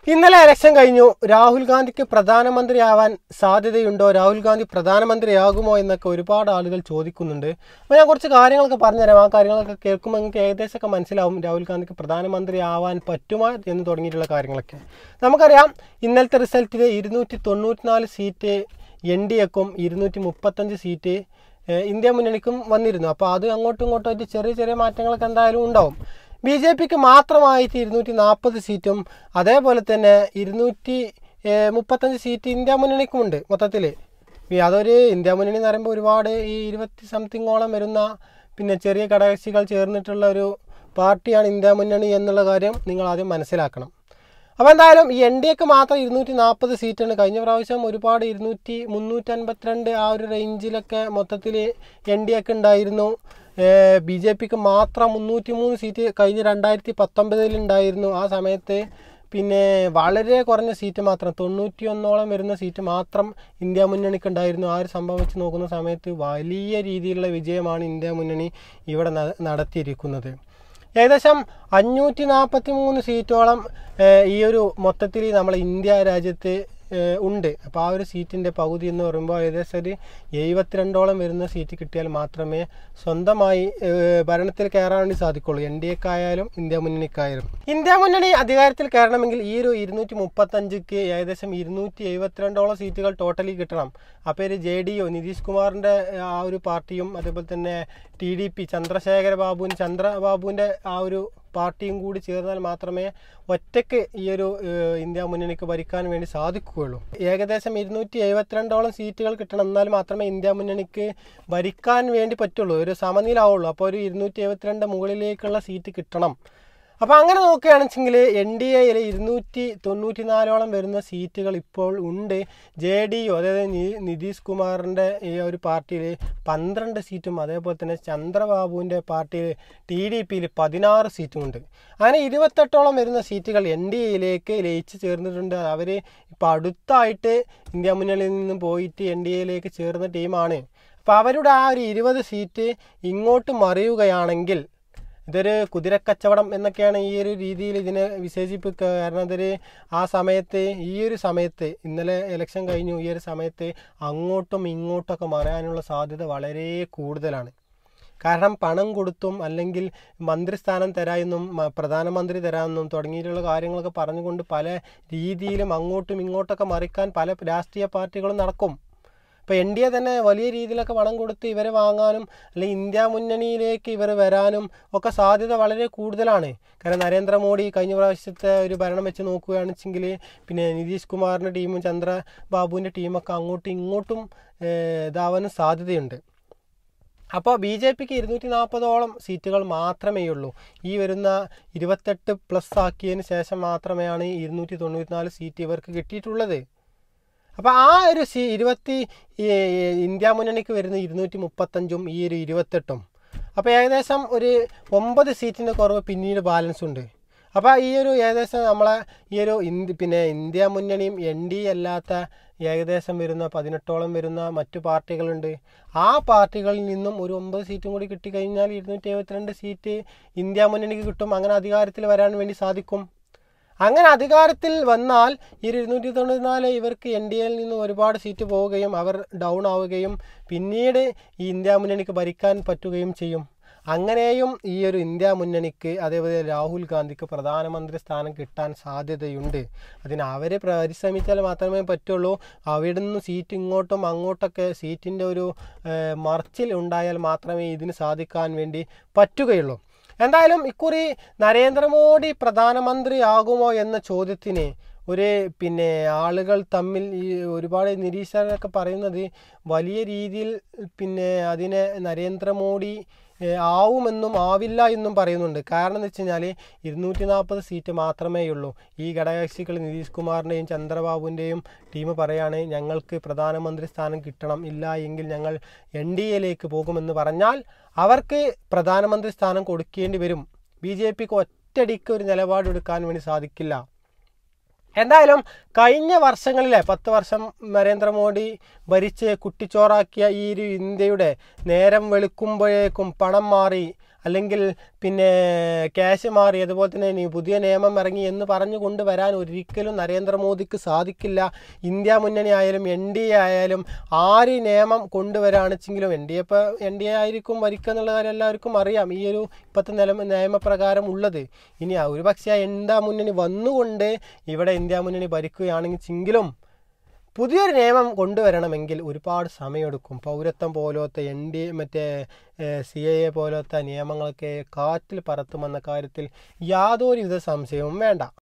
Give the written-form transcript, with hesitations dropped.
ഇന്നലെ ഇലക്ഷൻ കഴിഞ്ഞു. രാഹുൽ ഗാന്ധിക്ക് പ്രധാനമന്ത്രിയാവാൻ സാധ്യതയുണ്ടോ, രാഹുൽ ഗാന്ധി പ്രധാനമന്ത്രിയാകുമോ എന്നൊക്കെ ഒരുപാട് ആളുകൾ ചോദിക്കുന്നുണ്ട്. അപ്പോൾ ഞാൻ കുറച്ച് കാര്യങ്ങളൊക്കെ പറഞ്ഞുതരാം. ആ കാര്യങ്ങളൊക്കെ കേൾക്കുമ്പോൾ നിങ്ങൾക്ക് ഏകദേശമൊക്കെ മനസ്സിലാവും രാഹുൽ ഗാന്ധിക്ക് പ്രധാനമന്ത്രി ആവാൻ പറ്റുമോ എന്ന് തുടങ്ങിയിട്ടുള്ള കാര്യങ്ങളൊക്കെ. നമുക്കറിയാം, ഇന്നലത്തെ റിസൾട്ടിൽ 294 സീറ്റ് NDAക്കും 235 സീറ്റ് ഇന്ത്യ മുന്നണിക്കും വന്നിരുന്നു. അപ്പോൾ അത് അങ്ങോട്ടും ഇങ്ങോട്ടുമായിട്ട് ചെറിയ ചെറിയ മാറ്റങ്ങളൊക്കെ എന്തായാലും ഉണ്ടാവും. BJPക്ക് മാത്രമായിട്ട് 240 സീറ്റും അതേപോലെ തന്നെ 235 സീറ്റ് ഇന്ത്യ മുന്നണിക്കുമുണ്ട്. മൊത്തത്തിൽ അതൊരു ഇന്ത്യ മുന്നണി എന്ന് പറയുമ്പോൾ ഒരുപാട് ഈ 20 സംതിങ്ങോളം വരുന്ന പിന്നെ ചെറിയ ഘടകകക്ഷികൾ ചേർന്നിട്ടുള്ള ഒരു പാർട്ടിയാണ് ഇന്ത്യ മുന്നണി എന്നുള്ള കാര്യം നിങ്ങൾ ആദ്യം മനസ്സിലാക്കണം. അപ്പോൾ എന്തായാലും ഈ NDAക്ക് മാത്രം 240 സീറ്റാണ്. കഴിഞ്ഞ പ്രാവശ്യം ഒരുപാട് 352 ആ ഒരു റേഞ്ചിലൊക്കെ മൊത്തത്തിൽ NDAക്ക് ഉണ്ടായിരുന്നു. BJPക്ക് മാത്രം 303 സീറ്റ് കഴിഞ്ഞ 2019 ഉണ്ടായിരുന്നു. ആ സമയത്ത് പിന്നെ വളരെ കുറഞ്ഞ സീറ്റ് മാത്രം 91ഓളം വരുന്ന സീറ്റ് മാത്രം ഇന്ത്യ മുന്നണിക്ക് ഉണ്ടായിരുന്നു. ആ ഒരു സംഭവം വെച്ച് നോക്കുന്ന സമയത്ത് വലിയ രീതിയിലുള്ള വിജയമാണ് ഇന്ത്യ മുന്നണി ഇവിടെ നടത്തിയിരിക്കുന്നത്. ഏകദേശം 543 സീറ്റോളം ഈ ഒരു മൊത്തത്തിൽ നമ്മളെ ഇന്ത്യ രാജ്യത്ത് ഉണ്ട്. അപ്പോൾ ആ ഒരു സീറ്റിൻ്റെ പകുതി എന്ന് പറയുമ്പോൾ ഏകദേശം ഒരു 72ഓളം വരുന്ന സീറ്റ് കിട്ടിയാൽ മാത്രമേ സ്വന്തമായി ഭരണത്തിൽ കയറാൻ വേണ്ടി സാധിക്കുള്ളൂ. NDAക്കായാലും ഇന്ത്യ മുന്നണിക്കായാലും. ഇന്ത്യ മുന്നണി അധികാരത്തിൽ കയറണമെങ്കിൽ ഈ ഒരു 235ക്ക് ഏകദേശം 272ഓളം സീറ്റുകൾ ടോട്ടലി കിട്ടണം. അപ്പോൾ ഒരു JDU നിതീഷ് കുമാറിൻ്റെ ആ ഒരു പാർട്ടിയും അതേപോലെ തന്നെ TDP ചന്ദ്രബാബുവിൻ്റെ ആ ഒരു പാർട്ടിയും കൂടി ചേർന്നാൽ മാത്രമേ ഒറ്റയ്ക്ക് ഈ ഒരു ഇന്ത്യ മുന്നണിക്ക് ഭരിക്കാൻ വേണ്ടി സാധിക്കുകയുള്ളൂ. ഏകദേശം 272ഓളം സീറ്റുകൾ കിട്ടണം, എന്നാൽ മാത്രമേ ഇന്ത്യ മുന്നണിക്ക് ഭരിക്കാൻ വേണ്ടി പറ്റുള്ളൂ, ഒരു സമനിലാവുള്ളൂ. അപ്പോൾ ഒരു 272 മുകളിലേക്കുള്ള സീറ്റ് കിട്ടണം. അപ്പോൾ അങ്ങനെ നോക്കുകയാണെന്നുവെച്ചെങ്കിൽ NDAയിൽ 294ഓളം വരുന്ന സീറ്റുകൾ ഇപ്പോൾ ഉണ്ട്. JDU അതായത് നിതീഷ് കുമാറിൻ്റെ ഈ ഒരു പാർട്ടിയിൽ 12 സീറ്റും അതേപോലെ തന്നെ ചന്ദ്രബാബുവിൻ്റെ പാർട്ടിയിൽ TDPയിൽ 16 സീറ്റുമുണ്ട്. അങ്ങനെ 28ഓളം വരുന്ന സീറ്റുകൾ NDAയിലേക്ക് ലയിച്ച് ചേർന്നിട്ടുണ്ട്. അവർ ഇപ്പോൾ അടുത്തായിട്ട് ഇന്ത്യ മുന്നണിയിൽ നിന്നും പോയിട്ട് NDAയിലേക്ക് ചേർന്ന ടീമാണ്. അപ്പോൾ അവരുടെ ആ ഒരു 20 സീറ്റ് ഇങ്ങോട്ട് മറിയുകയാണെങ്കിൽ ഇതൊരു കുതിരക്കച്ചവടം എന്നൊക്കെയാണ് ഈ ഒരു രീതിയിൽ ഇതിനെ വിശേഷിപ്പിക്കുക. കാരണം അതൊരു ആ സമയത്ത് ഈ ഒരു സമയത്ത് ഇന്നലെ ഇലക്ഷൻ കഴിഞ്ഞു, ഈ ഒരു സമയത്ത് അങ്ങോട്ടും ഇങ്ങോട്ടൊക്കെ മറിയാനുള്ള സാധ്യത വളരെ കൂടുതലാണ്. കാരണം പണം കൊടുത്തും അല്ലെങ്കിൽ മന്ത്രിസ്ഥാനം തരാമെന്നും പ്രധാനമന്ത്രി തരാമെന്നും തുടങ്ങിയിട്ടുള്ള കാര്യങ്ങളൊക്കെ പറഞ്ഞുകൊണ്ട് പല രീതിയിലും അങ്ങോട്ടും ഇങ്ങോട്ടൊക്കെ മറിക്കാൻ പല രാഷ്ട്രീയ പാർട്ടികളും നടക്കും. ഇപ്പോൾ NDA തന്നെ വലിയ രീതിയിലൊക്കെ പണം കൊടുത്ത് ഇവരെ വാങ്ങാനും അല്ലെങ്കിൽ ഇന്ത്യ മുന്നണിയിലേക്ക് ഇവർ വരാനും ഒക്കെ സാധ്യത വളരെ കൂടുതലാണ്. കാരണം നരേന്ദ്രമോദി കഴിഞ്ഞ പ്രാവശ്യത്തെ ഒരു ഭരണം വെച്ച് നോക്കുകയാണെന്ന് വെച്ചെങ്കിൽ പിന്നെ നിതീഷ് കുമാറിൻ്റെ ടീമും ചന്ദ്രബാബുവിൻ്റെ ടീമൊക്കെ അങ്ങോട്ടും ഇങ്ങോട്ടും ഇതാവാനും സാധ്യതയുണ്ട്. അപ്പോൾ BJPക്ക് 240ഓളം സീറ്റുകൾ മാത്രമേ ഉള്ളൂ. ഈ വരുന്ന 28+ ആക്കിയതിന് ശേഷം മാത്രമേയാണ് 294 സീറ്റ് ഇവർക്ക് കിട്ടിയിട്ടുള്ളത്. അപ്പോൾ ആ ഒരു ഇന്ത്യ മുന്നണിക്ക് വരുന്ന 235ഉം ഈ ഒരു 28ഉം, അപ്പോൾ ഏകദേശം ഒരു 9 സീറ്റിൻ്റെ കുറവ് പിന്നീട് ബാലൻസ് ഉണ്ട്. അപ്പോൾ ഈ ഒരു ഏകദേശം നമ്മളെ ഈ ഒരു ഇന്ത്യ മുന്നണിയും NDA അല്ലാത്ത ഏകദേശം വരുന്ന 18ഓളം വരുന്ന മറ്റു പാർട്ടികളുണ്ട്. ആ പാർട്ടികളിൽ നിന്നും ഒരു 9 സീറ്റും കൂടി കിട്ടിക്കഴിഞ്ഞാൽ 272 സീറ്റ് ഇന്ത്യ മുന്നണിക്ക് കിട്ടും. അങ്ങനെ അധികാരത്തിൽ വരാൻ വേണ്ടി സാധിക്കും. അങ്ങനെ അധികാരത്തിൽ വന്നാൽ ഈ 294 ഇവർക്ക് NDAയിൽ നിന്ന് ഒരുപാട് സീറ്റ് പോവുകയും അവർ ഡൗൺ ആവുകയും പിന്നീട് ഈ ഇന്ത്യ മുന്നണിക്ക് ഭരിക്കാൻ പറ്റുകയും ചെയ്യും. അങ്ങനെയും ഈ ഒരു ഇന്ത്യ മുന്നണിക്ക് അതേപോലെ രാഹുൽ ഗാന്ധിക്ക് പ്രധാനമന്ത്രി സ്ഥാനം കിട്ടാൻ സാധ്യതയുണ്ട്. അതിന് അവർ പരിശ്രമിച്ചാൽ മാത്രമേ പറ്റുള്ളൂ. അവിടെ നിന്ന് സീറ്റ് ഇങ്ങോട്ടും അങ്ങോട്ടൊക്കെ സീറ്റിൻ്റെ ഒരു മറിച്ചിൽ ഉണ്ടായാൽ മാത്രമേ ഇതിന് സാധിക്കാൻ വേണ്ടി പറ്റുകയുള്ളൂ. എന്തായാലും ഇക്കുറി നരേന്ദ്രമോദി പ്രധാനമന്ത്രിയാകുമോ എന്ന ചോദ്യത്തിന് ഒരു ആളുകൾ തമ്മിൽ ഈ ഒരുപാട് നിരീക്ഷകരൊക്കെ പറയുന്നത് വലിയ രീതിയിൽ അതിനെ നരേന്ദ്രമോദി ആവുമെന്നും ആവില്ല എന്നും പറയുന്നുണ്ട്. കാരണം എന്ന് വെച്ച് കഴിഞ്ഞാൽ 240 സീറ്റ് മാത്രമേ ഉള്ളൂ. ഈ ഘടകകക്ഷികൾ നിതീഷ് കുമാറിൻ്റെയും ചന്ദ്രബാബുവിൻ്റെയും ടീം പറയാണ് ഞങ്ങൾക്ക് പ്രധാനമന്ത്രി സ്ഥാനം കിട്ടണം, ഇല്ല എങ്കിൽ ഞങ്ങൾ NDAയിലേക്ക് പോകുമെന്ന് പറഞ്ഞാൽ അവർക്ക് പ്രധാനമന്ത്രി സ്ഥാനം കൊടുക്കേണ്ടി വരും. BJPക്ക് ഒറ്റയടിക്ക് ഒരു നിലപാടെടുക്കാൻ വേണ്ടി സാധിക്കില്ല. എന്തായാലും കഴിഞ്ഞ വർഷങ്ങളിലെ 10 വർഷം നരേന്ദ്രമോദി ഭരിച്ച് കുട്ടിച്ചോറാക്കിയ ഈ ഒരു ഇന്ത്യയുടെ നേരം വെളുക്കുമ്പോഴേക്കും പണം മാറി അല്ലെങ്കിൽ പിന്നെ ക്യാഷ് മാറി അതുപോലെ തന്നെ പുതിയ നിയമം ഇറങ്ങി എന്ന് പറഞ്ഞു കൊണ്ടുവരാൻ ഒരിക്കലും നരേന്ദ്രമോദിക്ക് സാധിക്കില്ല. ഇന്ത്യ മുന്നണി ആയാലും NDA ആയാലും ആര് നിയമം കൊണ്ടുവരാണെച്ചെങ്കിലും NDA ആയിരിക്കും ഭരിക്കുക എന്നുള്ള കാര്യം എല്ലാവർക്കും അറിയാം, ഈ ഒരു ഇപ്പോഴത്തെ നിയമപ്രകാരം ഉള്ളത്. ഇനി ഒരു പക്ഷേ ഇന്ത്യ മുന്നണി വന്നുകൊണ്ട് ഇവിടെ ഇന്ത്യ മുന്നണി ഭരിക്കുകയാണെങ്കിലും പുതിയൊരു നിയമം കൊണ്ടുവരണമെങ്കിൽ ഒരുപാട് സമയമെടുക്കും. പൗരത്വം പോലത്തെ മറ്റേ CAA പോലത്തെ നിയമങ്ങളൊക്കെ കാറ്റിൽ പറത്തുമെന്ന കാര്യത്തിൽ യാതൊരുവിധ സംശയവും വേണ്ട.